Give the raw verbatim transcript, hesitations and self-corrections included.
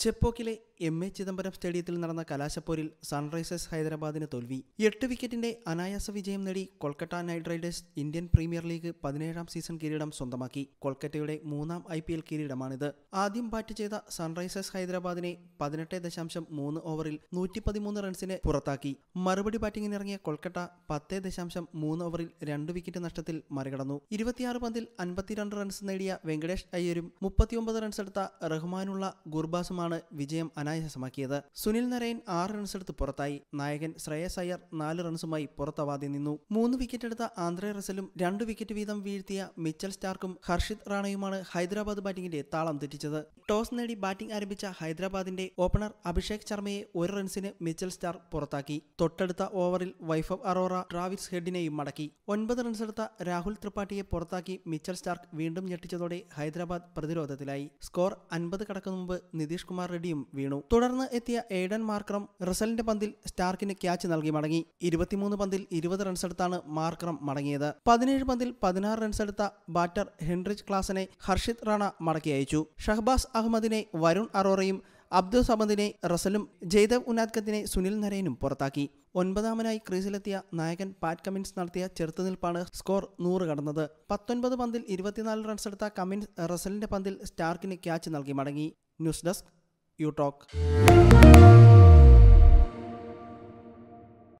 ചെപ്പോക്കിലെ M A Chidambaram സ്റ്റേഡിയത്തിൽ നടന്ന കലാശപ്പോരിൽ Sunrisers ഹൈദരാബാദിന് തോൽവി. എട്ട് വിക്കറ്റിന്റെ അനായാസ വിജയം നേടി Kolkata Knight Riders Indian Premier League പതിനേഴാം സീസൺ കിരീടം സ്വന്തമാക്കി. കൊൽക്കത്തയുടെ മൂന്നാം ഐ പി എൽ കിരീടമാണിത്. ആദ്യം ബാറ്റ് ചെയ്ത സൺറൈസേഴ്സ് ഹൈദരാബാദിനെ പതിനെട്ട് ദശാംശം മൂന്ന് ഓവറിൽ നൂറ്റി പതിമൂന്ന് റൺസിന് പുറത്താക്കി. മറുപടി ബാറ്റിംഗിനിറങ്ങിയ കൊൽക്കത്ത പത്ത് ദശാംശം മൂന്ന് ഓവറിൽ രണ്ട് വിക്കറ്റ് നഷ്ടത്തിൽ മറികടന്നു. ഇരുപത്തിയാറ് പന്തിൽ അൻപത്തിരണ്ട് റൺസ് നേടിയ വെങ്കടേഷ് അയ്യരും മുപ്പത്തിയൊമ്പത് റൺസ് എടുത്ത റഹ്മാനുള്ള ഗുർബാസുമാണ് വിജയം അനായാസമാക്കിയത്. സുനിൽ നരൈൻ ആറ് റൺസ് എടുത്ത് പുറത്തായി. നായകൻ ശ്രേയസ് അയ്യർ നാല് റൺസുമായി പുറത്താവാതെ നിന്നു. മൂന്ന് വിക്കറ്റ് എടുത്ത ആന്ദ്രെ റസലും രണ്ട് വിക്കറ്റ് വീതം വീഴ്ത്തിയ മിച്ചൽ സ്റ്റാർക്കും ഹർഷിത് റാണയുമാണ് ഹൈദരാബാദ് ബാറ്റിംഗിന്റെ താളം തെറ്റിച്ചത്. ടോസ് നേടി ബാറ്റിംഗ് ആരംഭിച്ച ഹൈദരാബാദിന്റെ ഓപ്പണർ അഭിഷേക് ശർമ്മയെ ഒരു റൺസിന് മിച്ചൽ സ്റ്റാർ പുറത്താക്കി. തൊട്ടടുത്ത ഓവറിൽ വൈഭവ് അറോറ ട്രാവിസ് ഹെഡിനെയും മടക്കി. ഒൻപത് റൺസ് എടുത്ത രാഹുൽ ത്രിപാഠിയെ പുറത്താക്കി മിച്ചൽ സ്റ്റാർക്ക് വീണ്ടും ഞെട്ടിച്ചതോടെ ഹൈദരാബാദ് പ്രതിരോധത്തിലായി. സ്കോർ അൻപത് കടക്കും മുമ്പ് നിതീഷ് കുമാർ റെഡ്ഡിയും വീണു. തുടർന്ന് എത്തിയ എയ്ഡൻ മാർക്രം റസലിന്റെ പന്തിൽ സ്റ്റാർക്കിന് ക്യാച്ച് നൽകി മടങ്ങി. ഇരുപത്തിമൂന്ന് പന്തിൽ ഇരുപത് റൺസ് എടുത്താണ് മാർക്രം മടങ്ങിയത്. പതിനേഴ് പന്തിൽ പതിനാറ് റൺസ് എടുത്ത ബാറ്റർ ഹെൻറിച്ച് ക്ലാസനെ ഹർഷിത് റാണ മടക്കി അയച്ചു. ഷഹബാസ് അഹമ്മദിനെ വരുൺ അറോറയും അബ്ദുൾ സമദിനെ റസലും ജയ്ദേവ് ഉനാദ്കത്തിനെ സുനിൽ നരൈനും പുറത്താക്കി. ഒൻപതാമനായി ക്രീസിലെത്തിയ നായകൻ പാറ്റ് കമിൻസ് നടത്തിയ ചെറുത്തുനിൽപ്പാണ് സ്കോർ നൂറ് കടന്നത്. പത്തൊൻപത് പന്തിൽ ഇരുപത്തിനാല് റൺസ് എടുത്ത കമിൻസ് റസലിന്റെ പന്തിൽ സ്റ്റാർക്കിന് ക്യാച്ച് നൽകി മടങ്ങി. News desk you talk.